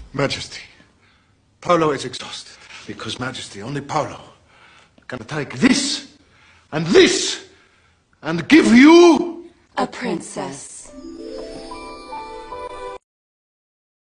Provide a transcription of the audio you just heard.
Majesty, Paolo is exhausted. Because, Majesty, only Paolo can take this and give you a princess.